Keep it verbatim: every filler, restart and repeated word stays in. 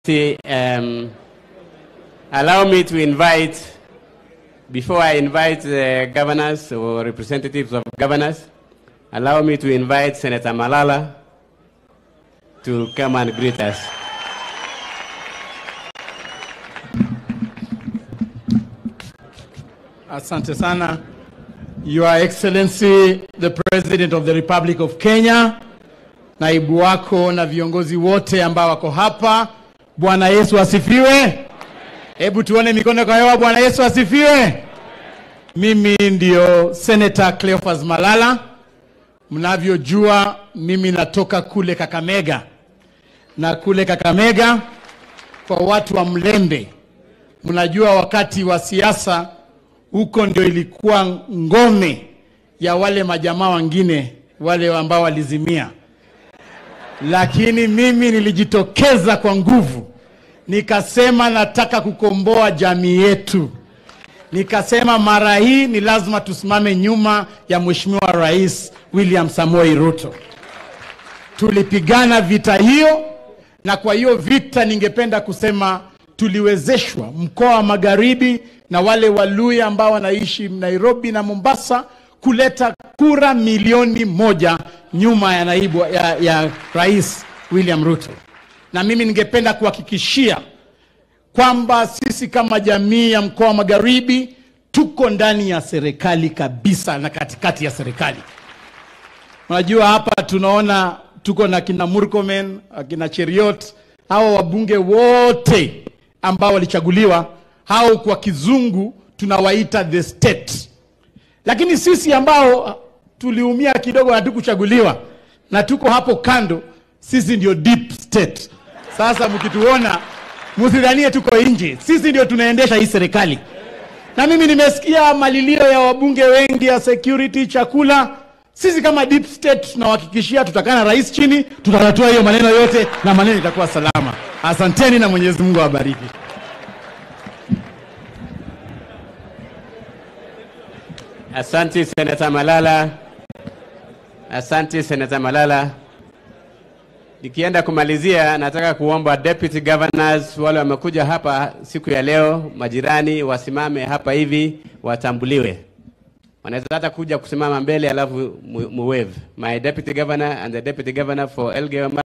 Um, allow me to invite, before I invite the governors or representatives of governors, allow me to invite Senator Malala to come and greet us. Asante sana. Your Excellency, the President of the Republic of Kenya, naibu wako na viongozi wote ambao wako hapa, Bwana Yesu asifiwe. Hebu tuone mikono kwa hewa. Bwana Yesu asifiwe. Mimi ndio Senator Cleophas Malala. Mnavyojua mimi natoka kule Kakamega. Na kule Kakamega kwa watu wa Mlembe, mnajua wakati wa siasa huko ndio ilikuwa ngome ya wale majamaa wengine wale ambao walizimia. Lakini mimi nilijitokeza kwa nguvu. Nikasema nataka kukomboa jamii yetu. Nikasema mara hii ni lazima tusimame nyuma ya Mheshimiwa Rais William Samoei Ruto. Tulipigana vita hiyo, na kwa hiyo vita ningependa kusema tuliwezeshwa mkoa wa Magharibi na wale Waluhyia ambao wanaishi Nairobi na Mombasa kuleta kura milioni moja nyuma ya naibu ya, ya Rais William Ruto. Na mimi ningependa kuhakikishia kwamba sisi kama jamii ya mkoa wa Magharibi tuko ndani ya serikali kabisa na katikati ya serikali. Unajua hapa tunaona tuko na kina Murkomen, kina Cheriot, hao wabunge wote ambao walichaguliwa, hao kwa kizungu tunawaita the state. Lakini sisi ambao tuliumia kidogo na tukuchaguliwa na tuko hapo kando, sisi ndio deep state. Sasa mkituona msidhanie tuko nje, sisi ndio tunaendesha hii serikali. Na mimi nimesikia malilio ya wabunge wengi ya security, chakula. Sisi kama deep state tunahakikishia tutakana rais chini, tutatatua hiyo maneno yote na maneno itakuwa salama. Asanteni na Mwenyezi Mungu awabariki. Asante Senator Malala. Asante Senator Malala. Nikienda kumalizia, nataka kuomba deputy governors wale wamekuja hapa siku ya leo, majirani wasimame hapa hivi watambuliwe. Wanaweza hata kuja kusimama mbele alafu mu wave. My deputy governor and the deputy governor for Elgeyo